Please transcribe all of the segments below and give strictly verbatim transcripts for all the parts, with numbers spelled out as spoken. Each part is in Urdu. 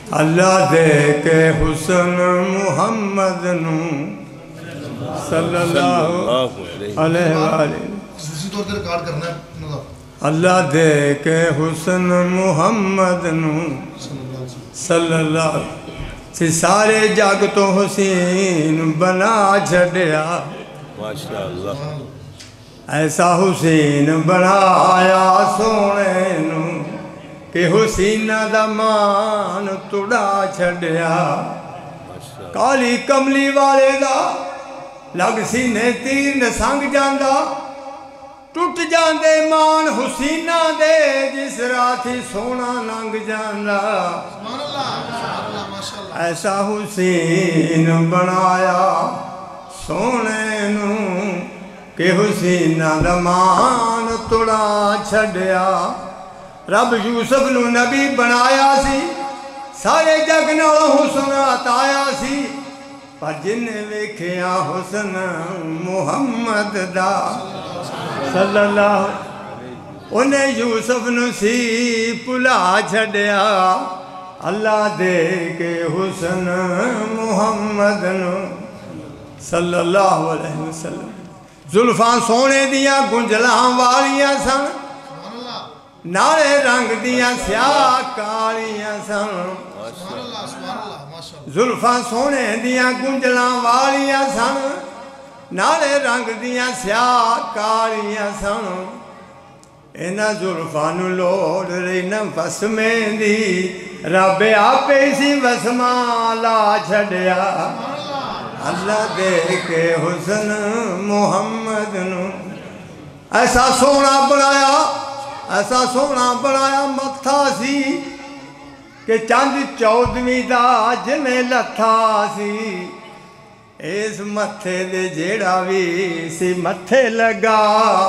اللہ دے کے حسن محمد نو صلی اللہ علیہ وآلہ اللہ دے کے حسن محمد نو صلی اللہ سی سارے جگ تو حسین بنا چھڑیا ماشاءاللہ ایسا حسین بنایا سونے نو کہ حسینہ دا مان توڑا چھڑیا کالی کملی والے دا لگ سینے تیر نے سنگ جاندہ ٹوٹ جاندے مان حسینہ دے جس راتی سونا لنگ جاندہ ایسا حسین بنایا سونے نو کہ حسینہ دا مان توڑا چھڑیا رب یوسف نو نبی بنایا سی سارے جگ نال حسن عطایا سی پر جن ویکھیا حسن محمد دا صلی اللہ انہیں یوسف نو سی پلا چھڑیا اللہ دے کے حسن محمد نو صلی اللہ علیہ وسلم زلفاں سونے دیاں گنجلاں والیاں سن نارے رنگ دیاں سیاہ کالیاں سن زلفاں سونے دیاں گنجلاں والیاں سن نارے رنگ دیاں سیاہ کالیاں سن اینا زلفاں نو لوڑ رہی نفس میں دی رب آپے سی وسماں لا چھڑیا اللہ دے کے حسن محمد نو ایسا سونا بنایا ایسا سونا بنایا متھا سی کہ چاند چودویں دا جنے لتھا سی اس متھے دے جیڑا بھی سی متھے لگا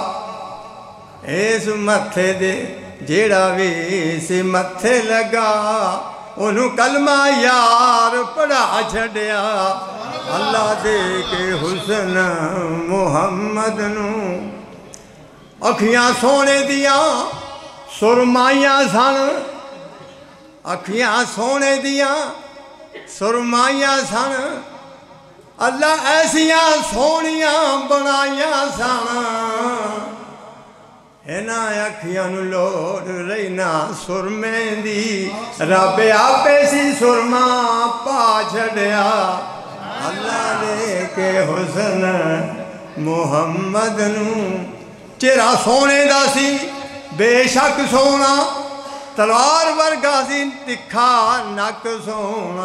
اس متھے دے جیڑا بھی سی متھے لگا انہوں کلمہ یار پڑھا چھڑیا اللہ دے کے حسن محمد نو اکھیاں سونے دیاں سرمائیاں سن اکھیاں سونے دیاں سرمائیاں سن اللہ ایسیاں سونیاں بنائیاں سن اینا اکھیاں نو لوڑ رہنا سرمیں دی رب آپے سی سرما پا چھڑیا اللہ دے کے حسن محمد نو چہرہ سونے دا سی بے شک سونا تلوار ورگا سی تکھا نک سونا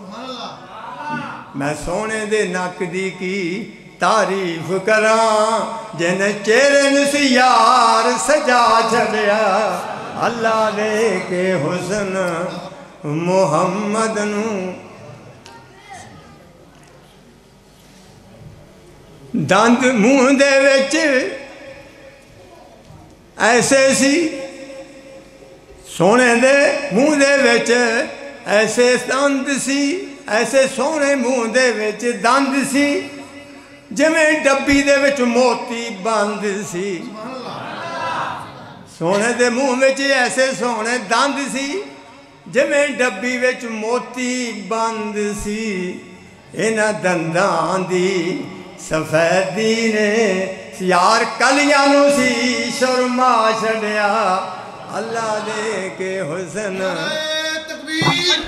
میں سونے دے نک دی کی تعریف کران جن چہرے نسی یار سجا چھڑیا اللہ دے کے حسن محمد نو دند منہ دے وچ ایسے سی سونے دے منہ دے وچ ایسے دند سی ایسے سونے منہ دے وچ دند سی جویں ڈبی دے وچ موتی بند سی سونے دے منہ وچ ایسے سونے دند سی جویں ڈبی وچ موتی بند سی انہاں دنداں دی سفیدی نے یار کلیاں نو سی شرما چھڑیا اللہ دے کے حسن تکبیر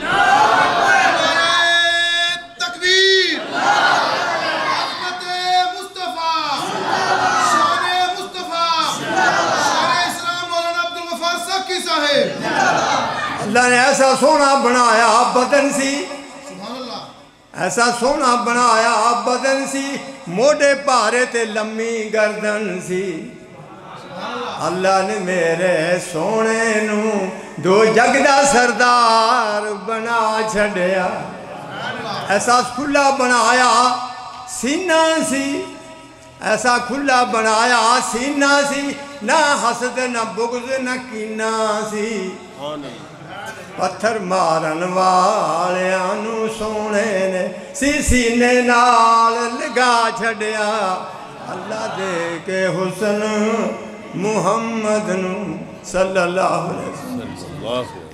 تکبیر عظمت مصطفیٰ شان مصطفیٰ شان اسلام مولانا عبدالغفار ساکی صاحب اللہ نے ایسا سونا بنایا بدن سی ایسا سونا بنایا بدن سی موڑے پارے تے لمی گردن سی اللہ نے میرے سونے نو دو جگ دا سردار بنا چھڑیا ایسا کھلا بنایا سینہ سی ایسا کھلا بنایا سینہ سی نہ حسد نہ بغض نہ کینہ سی پتھر مارن والیاں سونے نے سی سینے نال لگا چھڑیا اللہ دے کے حسن محمد نو صلی اللہ علیہ وسلم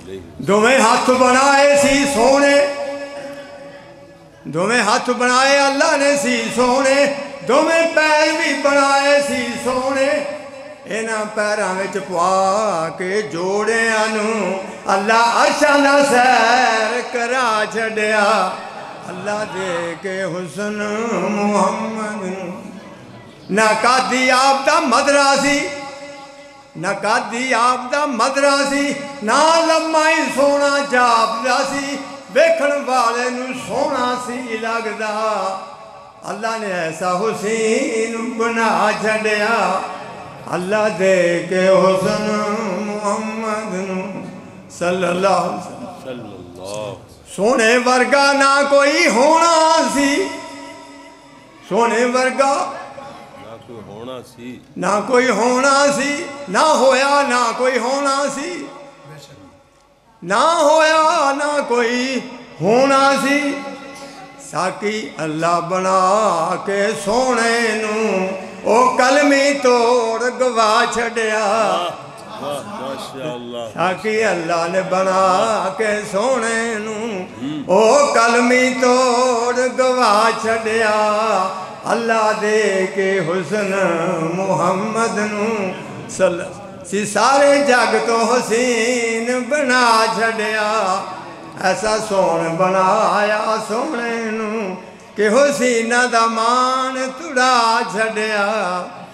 دوویں ہاتھ بنائے سی سونے دوویں ہاتھ بنائے اللہ نے سی سونے دوویں پیر بھی بنائے سی سونے اینا پیراں وچ پوا کے جوڑیاں نوں اللہ عرشاں دا سیر کرا چھڈیا اللہ دے کے حسن محمد نوں نہ قادی آپ دا مدرا سی نہ قادی آپ دا مدرا سی نہ لمائی سونا جاپ دا سی ویکھن والے نوں سونا سی لگدا اللہ نے ایسا حسین بنا چھڈیا اللہ دے کے حسن محمد نوں صلی اللہ علیہ وسلم سونے ورگا نہ کوئی ہونا سی سونے ورگا نہ کوئی ہونا سی نہ کوئی ہونا سی نہ ہویا نہ کوئی ہونا سی نہ ہویا نہ کوئی ہونا سی ساکی اللہ بنا کے سونے نوں او کلمی توڑ گوا چھڈیا ماشاءاللہ ساکی اللہ نے بنا کے سونے نوں او کلمی توڑ گوا چھڈیا اللہ دے کے حسن محمد نوں صلی سی سارے جگ تو حسین بنا چھڈیا ایسا سون بنایا سونے نوں کہ حسینہ دا مان تڑا چھڈیا